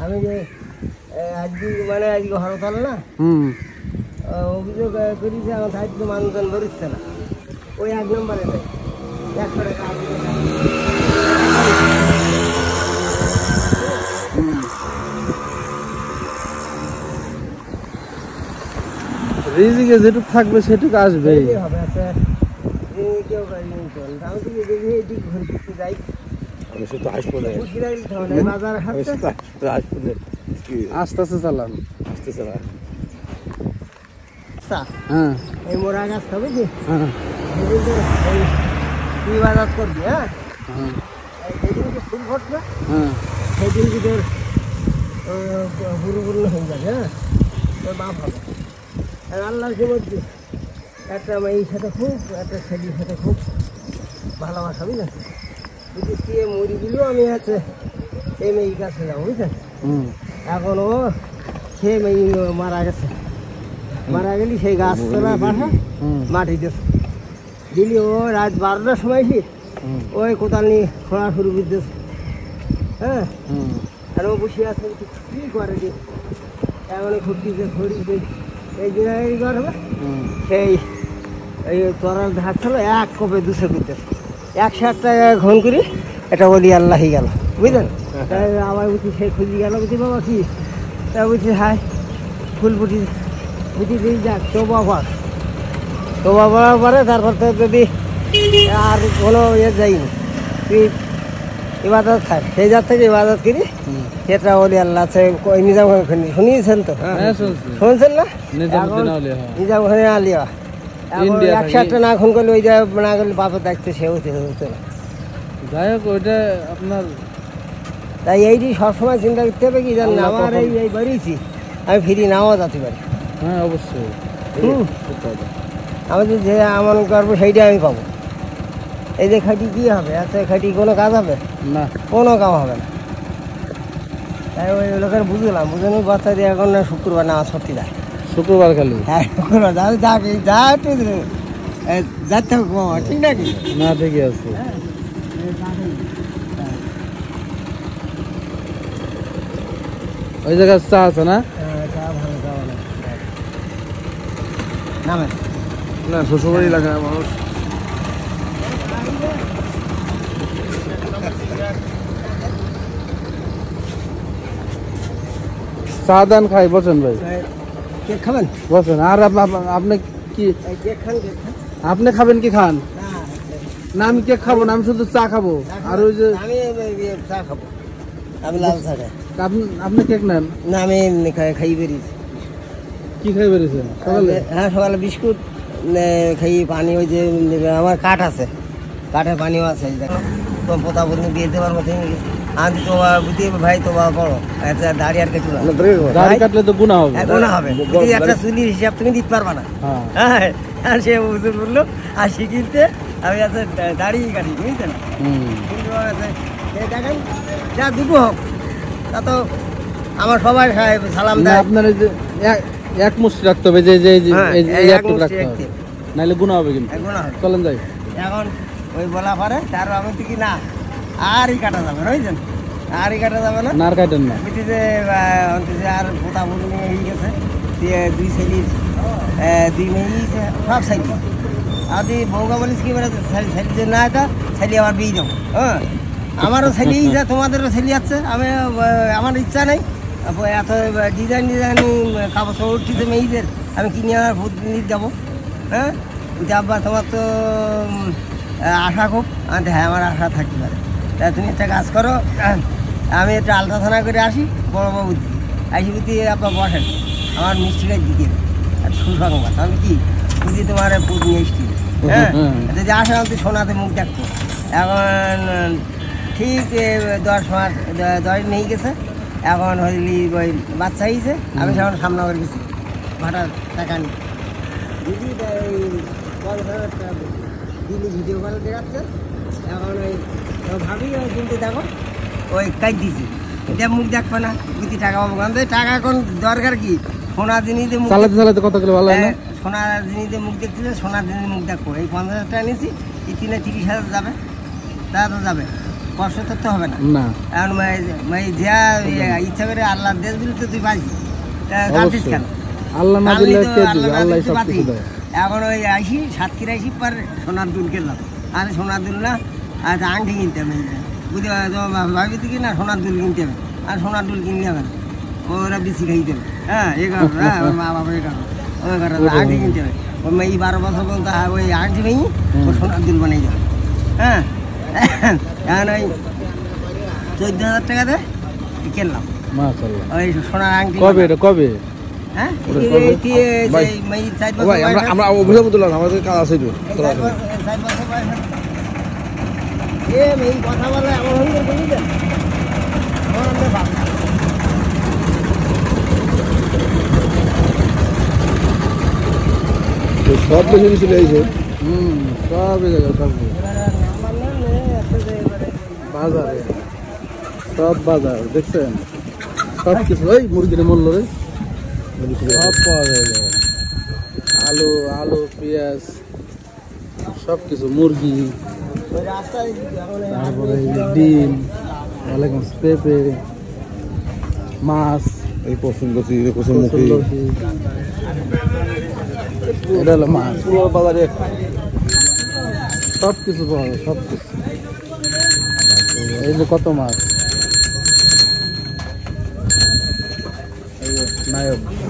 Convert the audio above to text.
আমি যে আজকে মানে আজকে হরতাল না, অভিযোগ করেছি আমার সাহিত্য মানুষজন ধরছে না, ওই 1 নম্বরে নেই 100 টাকা রিজিকে যেটুকু থাকবে সেটুকু আসবে হবে। আচ্ছা কেউ আমি তো দেখি এটি ঘুরে ফিরতে যাই, আস্তে আস্তে চালান। এই মোরা গাছ খাবে কি বাজার করবি, হ্যাঁ যেদিনকে ফুল ফুটবে সেদিনকে তোর পুরোপূর্ণ হয়ে যাবে, হ্যাঁ তোর বাপ হবে। আর আল্লাহর কি বলছি, একটা মেয়ের সাথে খুব, একটা ছেলের সাথে খুব ভালোবাসা, বুঝলেন? যদি সে মরি দিলেও আমি আছে সেই মেয়ের কাছে যাবো, বুঝলেন? এখন ও সে মেয়ে মারা গেছে, মারা গেলি সেই গাছতলা পাশে মাটি দিলি ও রাত 12টার সময় শীত ওই কোদাল নিয়ে খোঁড়া শুরু করতেছে, হ্যাঁ। আর ও বসে আছে কী করে দি এখন খুঁড়তিছে খড়িতে এই দিনারি ঘর হবে সেই এই তরার ধার ছিল 1 কোপে 200 করতেছে 160 টাকা ঘন করি এটা বলি আল্লাহি গেল, বুঝলেন? তাই আবার বুঝি সেই খুঁজি গেল, বুঝি বাবা কি তা বুঝছি হাই ফুল বুঝি বুঝি দিয়ে যাক তোবা পড়ার পরে তারপর তো যদি আর কোনো ইয়ে যাইনি তুই ইবাদত থাক, সেই যার থেকে ইবাদত করি সেটা বলি আল্লাহ নিজাম শুনিয়েছেন তো, শুনছেন না? নিজাম খানে আলিয়া 160টা না খুন করলে ওই জায়গায় না করলে বাপের দায়িত্ব সে হতে না। যাই হোক ওইটা আপনার তাই এইটি সবসময় চিন্তা করতে হবে কি জানেন, আমার এই বাড়িছি আমি ফিরি নাও যেতে পারি, হ্যাঁ অবশ্যই। আমাদের যে এমন করবো সেইটা আমি পাবো। এই যে খাটি কী হবে, আচ্ছা খাটি কোনো কাজ হবে না, কোনো কাম হবে না। তাই ওই লোকের বুঝলাম বুঝেনি বাচ্চা দিয়ে এখন না শুক্রবার না সত্যি যায় শুক্রবার খালি, হ্যাঁ শুক্রবার যা যা একটু যাতে হবে বাবা, ঠিক নাকি? না ঠিকই আছে। ওই জায়গায় চা আছে না? চা ভালো খাওয়া নামে না শ্বশুরবাড়ি এলাকায় মানুষ চা দান খাই, বসেন ভাই, কেক খাবেন বসেন। আর আপনি কি কেক খান? আপনি খাবেন কি খান? না আমি কেক খাবো না, আমি শুধু চা খাবো। আর ওই যে আমি চা খাবো, আমি লাল চা খাই। আপনি কেক নেন না আমি খাই বেরিয়েছি। কি খাই বেরিয়েছেন সকালে? হ্যাঁ সকালে বিস্কুট খাই, পানি ওই যে আমার কাঠ আছে, কাঠের পানিও আছে, তো পোতা পর্যন্ত দিয়ে দিতে পারবো। আমি তো বুঝতে ভাই তো বড় দাঁড়িয়ে আর কিছু দাড়ি কাটলে তো গুণা হবে, গুণা হবে। একটা চুলির হিসাব তুমি দিতে পারবা না, হ্যাঁ। আর সে বুঝতে বললো আর শিখিতে আমি আছে দাঁড়িয়ে কাটি, বুঝছেন? কিন্তু দেখেন যা দুটো হোক তা তো আমার সবাই সালাম দেয়। আপনার এই যে এক মুষ্টি রাখতে হবে, যে একটু রাখতে হবে, নাহলে গুণা হবে। কিন্তু চলেন যাই এখন ওই বলা পারে তার আমি কি না আরই কাটা যাবে, বুঝছেন? আরই কাটা যাবে না, আর কাটেন না। বুঝছি যে আর পোতা পুজো নিয়ে হয়ে গেছে, দিয়ে 2 ছেলির 2 মেয়ে সব ছেলি। আর তুই বউকা বলিস কি বলে ছেলি যে না এটা ছেলি আমার বিয়ে দেবো, হ্যাঁ। আমারও ছেলি যা তোমাদেরও ছেলি যাচ্ছে, আমি আমার ইচ্ছা নেই এত ডিজাইন কাপড় চোপড় উঠছে মেয়েদের আমি কিনে আমার ভূত নিয়ে যাবো, হ্যাঁ। আব্বা তোমার তো আশা খুব, হ্যাঁ আমার আশা থাকতে পারে। তা তুমি একটা কাজ করো, আমি একটা আলট্রাসাউন্ড করে আসি বড়োবাবু দিকে, আসি বুঝি আপনার বসেন আমার মিষ্টিটা দিকে আর সুসংবাদ আমি কি বুঝি তোমার পুজ মিষ্টি, হ্যাঁ। যদি আসে আমি সোনাতে মুখ দেখতো। এখন ঠিক 10 মাস 10 নিয়ে গেছে, এখন হইলি ওই বাচ্চা হয়েছে, আমি সেখন সামনা করে গেছি ভাটার টাকা নিয়ে দিদি দিদি ভিডিও কলে দেখাচ্ছে। এখন ওই ভাবি ওই কিনতে দেখো ওই কাজ দিছি, এটা মুখ দেখবে না বুঝি টাকা পাবো, কারণ টাকা এখন দরকার কি? সোনার জিনিসে মুখ চালাতে কত কিলো ভালো হয় না? সোনার জিনিসে মুখ দেখতেছে, সোনার জিনিস মুখ দেখবো। এই 50,000 টাকা নিয়েছি, এই 30,000 যাবে, তা তো যাবে। কষ্ট করতে হবে না। না এখন যা ইচ্ছা করে আল্লাহর দেশ বলে তো তুই বাঁচবি, কাঁদিস কেন? আল্লাহ না দিলে কে দিবে? আল্লাহ সব কিছু দেয়। এখন ওই আইসি সাতক্ষীরা আইসি পর সোনার দুল কিনলাম, আর সোনার দুল না আর আংটি কিনতে হবে, বুঝতে ভাবি কি না সোনার দুল কিনতে হবে, আর সোনার দুল কিনতে হবে না, ওরা বেশি খাইতে হবে। হ্যাঁ এই কারণ, হ্যাঁ মা বাবা এই কারণ, ওই কারণ আংটি কিনতে হবে। ওই এই 12 বছর পর্যন্ত ওই আংটি ভেঙে ও সোনার দুল বানিয়ে যাবে। হ্যাঁ এখন ওই 14,000 টাকাতে কিনলাম মাশাআল্লাহ। ওই সোনার আংটি। কবে এটা কবে? হ্যাঁ আমরা অভিযোগ তুললাম, আমাদের কাজ আছে তো। কথা বলে এমন হয়ে বুঝলেন, সব বেশি চলে আসছে। সব জায়গায় সব বাজারে, সব বাজার দেখছেন, সব কিছু ওই মুরগির মূল্য রে সব পাওয়া যায়। আলু আলু পেঁয়াজ সব কিছু, মুরগি, তারপরে ডিম, পেঁপে, মাছ, এই পছন্দ এটা হলো মাছ বাজারে, সব কিছু পাওয়া যায়, সব কিছু। এই যে কত মাছ, এই যে নায়ক।